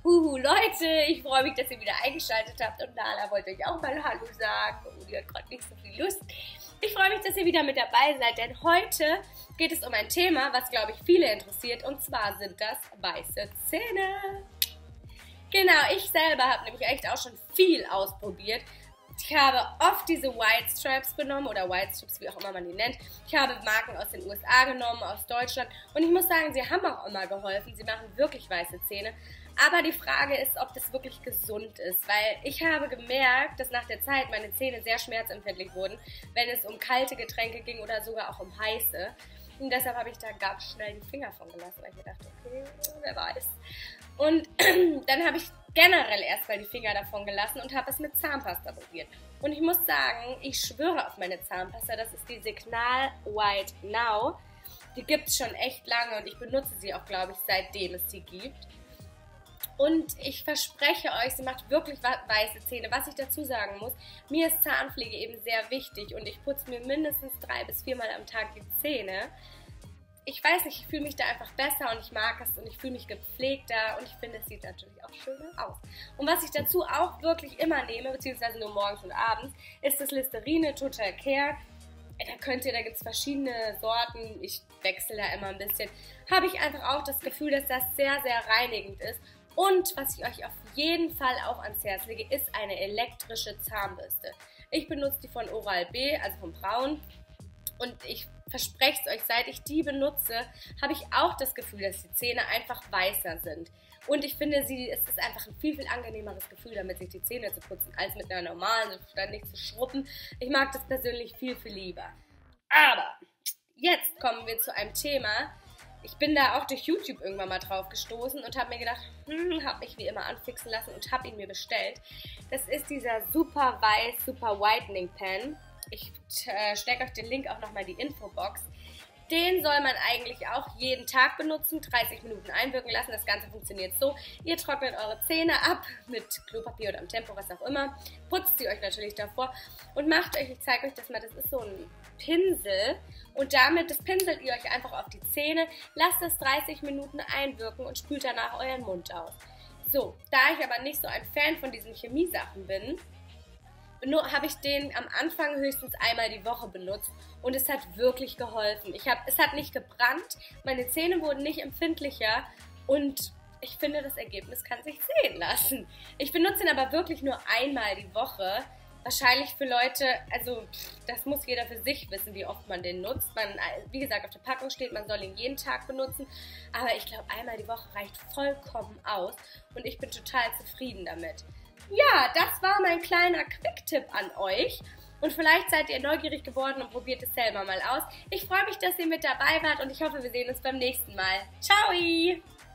Leute, ich freue mich, dass ihr wieder eingeschaltet habt und Nala wollte euch auch mal Hallo sagen. Oh, die hat gerade nicht so viel Lust. Ich freue mich, dass ihr wieder mit dabei seid, denn heute geht es um ein Thema, was, glaube ich, viele interessiert, und zwar sind das weiße Zähne. Genau, ich selber habe nämlich echt auch schon viel ausprobiert. Ich habe oft diese White Stripes genommen oder White Strips, wie auch immer man die nennt. Ich habe Marken aus den USA genommen, aus Deutschland, und ich muss sagen, sie haben auch immer geholfen. Sie machen wirklich weiße Zähne. Aber die Frage ist, ob das wirklich gesund ist, weil ich habe gemerkt, dass nach der Zeit meine Zähne sehr schmerzempfindlich wurden, wenn es um kalte Getränke ging oder sogar auch um heiße. Und deshalb habe ich da ganz schnell die Finger von gelassen, weil ich mir dachte, okay, wer weiß. Und dann habe ich generell erstmal die Finger davon gelassen und habe es mit Zahnpasta probiert. Und ich muss sagen, ich schwöre auf meine Zahnpasta, das ist die Signal White Now. Die gibt es schon echt lange und ich benutze sie auch, glaube ich, seitdem es sie gibt. Und ich verspreche euch, sie macht wirklich weiße Zähne. Was ich dazu sagen muss, mir ist Zahnpflege eben sehr wichtig und ich putze mir mindestens 3 bis 4 Mal am Tag die Zähne. Ich weiß nicht, ich fühle mich da einfach besser und ich mag es und ich fühle mich gepflegter und ich finde, es sieht natürlich auch schöner aus. Und was ich dazu auch wirklich immer nehme, beziehungsweise nur morgens und abends, ist das Listerine Total Care. Da gibt es verschiedene Sorten, ich wechsle da immer ein bisschen. Habe ich einfach auch das Gefühl, dass das sehr, sehr reinigend ist. Und was ich euch auf jeden Fall auch ans Herz lege, ist eine elektrische Zahnbürste. Ich benutze die von Oral-B, also von Braun. Und ich verspreche es euch, seit ich die benutze, habe ich auch das Gefühl, dass die Zähne einfach weißer sind. Und ich finde, es ist einfach ein viel, viel angenehmeres Gefühl, damit sich die Zähne zu putzen, als mit einer normalen, so ständig zu schrubben. Ich mag das persönlich viel, viel lieber. Aber jetzt kommen wir zu einem Thema. Ich bin da auch durch YouTube irgendwann mal drauf gestoßen und habe mir gedacht, habe mich wie immer anfixen lassen und habe ihn mir bestellt. Das ist dieser Super Weiß Super Whitening Pen. Ich stecke euch den Link auch nochmal in die Infobox. Den soll man eigentlich auch jeden Tag benutzen, 30 Minuten einwirken lassen. Das Ganze funktioniert so: Ihr trocknet eure Zähne ab mit Klopapier oder am Tempo, was auch immer. Putzt sie euch natürlich davor und macht euch, ich zeige euch das mal, das ist so ein Pinsel. Und das pinselt ihr euch einfach auf die Zähne, lasst es 30 Minuten einwirken und spült danach euren Mund aus. So, da ich aber nicht so ein Fan von diesen Chemiesachen bin, habe ich den am Anfang höchstens einmal die Woche benutzt und es hat wirklich geholfen. Es hat nicht gebrannt, meine Zähne wurden nicht empfindlicher und ich finde, das Ergebnis kann sich sehen lassen. Ich benutze ihn aber wirklich nur einmal die Woche. Wahrscheinlich für Leute, also das muss jeder für sich wissen, wie oft man den nutzt. Wie gesagt, auf der Packung steht, man soll ihn jeden Tag benutzen, aber ich glaube, einmal die Woche reicht vollkommen aus und ich bin total zufrieden damit. Ja, das war mein kleiner Quick-Tipp an euch. Und vielleicht seid ihr neugierig geworden und probiert es selber mal aus. Ich freue mich, dass ihr mit dabei wart und ich hoffe, wir sehen uns beim nächsten Mal. Ciao!